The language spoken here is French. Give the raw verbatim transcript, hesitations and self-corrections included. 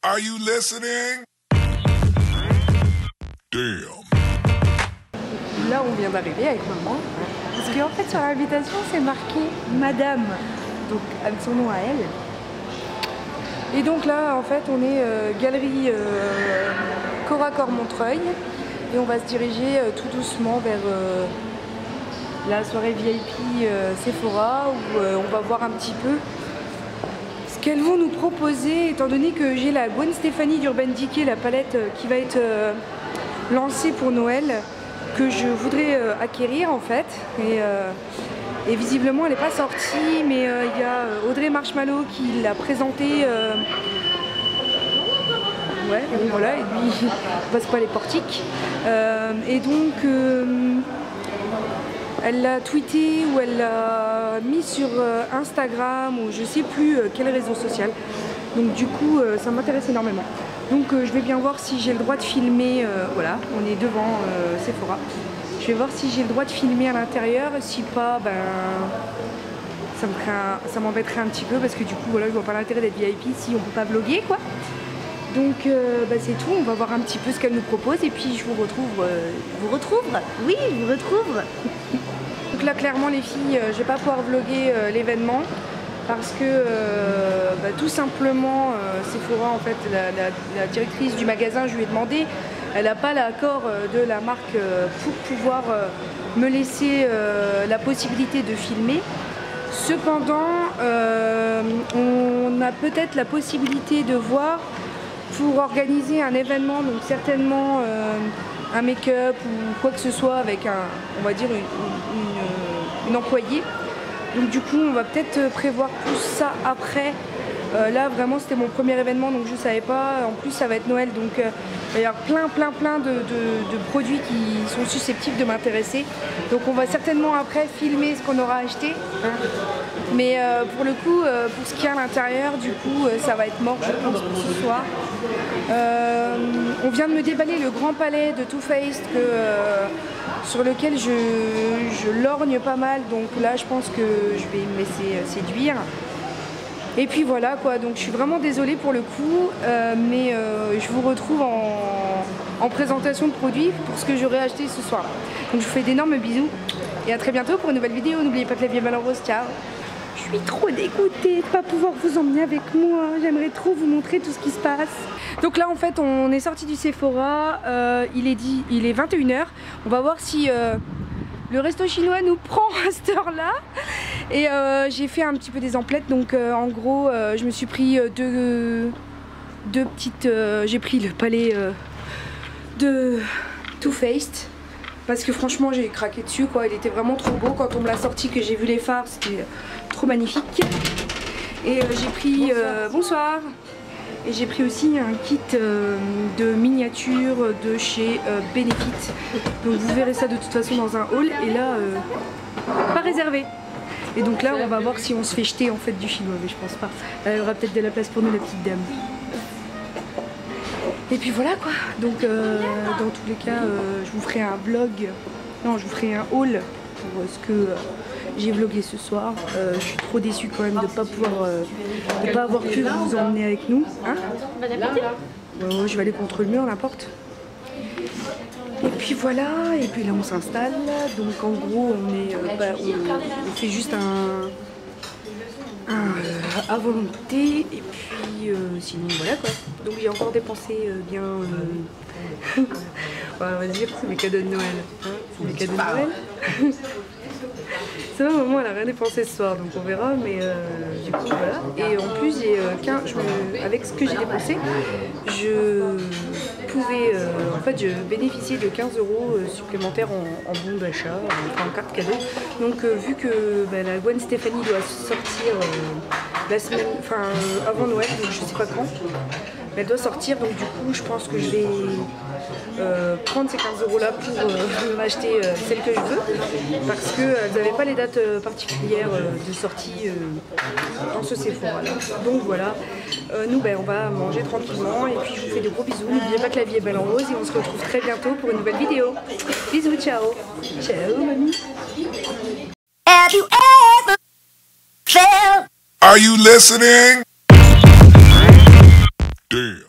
Are you listening? Damn. Là, on vient d'arriver avec maman. Parce qu'en fait, sur l'invitation, c'est marqué Madame. Donc, avec son nom à elle. Et donc là, en fait, on est euh, galerie euh, Coracor Montreuil. Et on va se diriger euh, tout doucement vers euh, la soirée V I P euh, Sephora, où euh, on va voir un petit peu ce qu'elles vont nous proposer, étant donné que j'ai la Gwen Stefani d'Urban Decay, la palette euh, qui va être euh, lancée pour Noël, que je voudrais euh, acquérir en fait. Et, euh, et visiblement elle n'est pas sortie, mais il euh, y a Audrey Marshmallow qui l'a présentée. Euh, ouais, et donc voilà, et puis on passe pas les portiques. Euh, et donc euh, elle l'a tweeté ou elle l'a mis sur euh, Instagram ou je sais plus euh, quel réseau social. Donc du coup euh, ça m'intéresse énormément. Donc euh, je vais bien voir si j'ai le droit de filmer, euh, voilà, on est devant euh, Sephora. Je vais voir si j'ai le droit de filmer à l'intérieur, si pas, ben ça me craint, ça m'embêterait un petit peu parce que du coup voilà, je vois pas l'intérêt d'être V I P si on peut pas vlogger quoi. Donc euh, bah, c'est tout, on va voir un petit peu ce qu'elle nous propose et puis je vous retrouve, euh, je vous retrouve, oui je vous retrouve. Donc là clairement les filles, euh, je vais pas pouvoir vlogger euh, l'événement parce que euh, bah, tout simplement euh, Sephora en fait, la, la, la directrice du magasin, je lui ai demandé, elle n'a pas l'accord euh, de la marque euh, pour pouvoir euh, me laisser euh, la possibilité de filmer. Cependant, euh, on a peut-être la possibilité de voir pour organiser un événement, donc certainement euh, un make-up ou quoi que ce soit avec un, on va dire une, une, une employée. Donc du coup on va peut-être prévoir plus ça après. Euh, là vraiment c'était mon premier événement donc je ne savais pas. En plus ça va être Noël donc euh, il va y avoir plein plein plein de, de, de produits qui sont susceptibles de m'intéresser. Donc on va certainement après filmer ce qu'on aura acheté. Hein. Mais euh, pour le coup, euh, pour ce qu'il y a à l'intérieur, du coup euh, ça va être mort je pense pour ce soir. Euh, on vient de me déballer le grand palais de Too Faced que, euh, sur lequel je, je lorgne pas mal, donc là je pense que je vais me laisser séduire. Et puis voilà quoi, donc je suis vraiment désolée pour le coup, euh, mais euh, je vous retrouve en, en présentation de produits pour ce que j'aurai acheté ce soir. Donc je vous fais d'énormes bisous et à très bientôt pour une nouvelle vidéo. N'oubliez pas que la vie est belle en rose, ciao. Je suis trop dégoûtée de ne pas pouvoir vous emmener avec moi, j'aimerais trop vous montrer tout ce qui se passe. Donc là en fait on est sorti du Sephora, euh, il, est dit, il est vingt et une heures, on va voir si euh, le resto chinois nous prend à cette heure là. Et euh, j'ai fait un petit peu des emplettes, donc euh, en gros euh, je me suis pris euh, deux, deux petites, euh, j'ai pris le palais euh, de Too Faced. Parce que franchement j'ai craqué dessus quoi, il était vraiment trop beau quand on me l'a sorti, que j'ai vu les fards, c'était trop magnifique. Et euh, j'ai pris, euh, bonsoir, et j'ai pris aussi un kit euh, de miniatures de chez euh, Benefit. Donc vous verrez ça de toute façon dans un haul, et là, euh, pas réservé. Et donc là on va voir si on se fait jeter en fait du chinois, mais je pense pas. Il y aura peut-être de la place pour nous la petite dame. Et puis voilà quoi, donc euh, dans tous les cas euh, je vous ferai un vlog, non je vous ferai un haul pour euh, ce que euh, j'ai vlogué ce soir. Euh, je suis trop déçue quand même de ne pas pouvoir, euh, de pas avoir pu vous emmener avec nous. Hein, ouais, ouais, je vais aller contre le mur, n'importe. Et puis voilà, et puis là on s'installe, donc en gros on, est, euh, bah, on, on fait juste un... Euh, à volonté et puis euh, sinon voilà quoi. Donc j'ai encore dépensé euh, bien euh... ouais, on va dire c'est mes cadeaux de Noël, hein, c'est mes cadeaux de Noël. Ça va, maman elle a rien dépensé ce soir donc on verra, mais euh, du coup voilà. Et en plus j'ai euh, quinze, je me, avec ce que j'ai dépensé je pouvais euh, en fait je bénéficiais de quinze euros supplémentaires en, en bon d'achat, enfin en carte cadeau. Donc euh, vu que bah, la Gwen Stefani doit sortir euh, la semaine, enfin euh, avant Noël, donc je sais pas quand, mais elle doit sortir, donc du coup je pense que je vais euh, prendre ces quinze euros là pour euh, m'acheter euh, celle que je veux, parce qu'elles n'avaient pas les dates euh, particulières euh, de sortie euh, dans ce Sephora là. Donc voilà, euh, nous ben, on va manger tranquillement et puis je vous fais de gros bisous. N'oubliez pas que la vie est belle en rose et on se retrouve très bientôt pour une nouvelle vidéo. Bisous, ciao. Ciao mamie. Have you ever felt? Are you listening? Damn.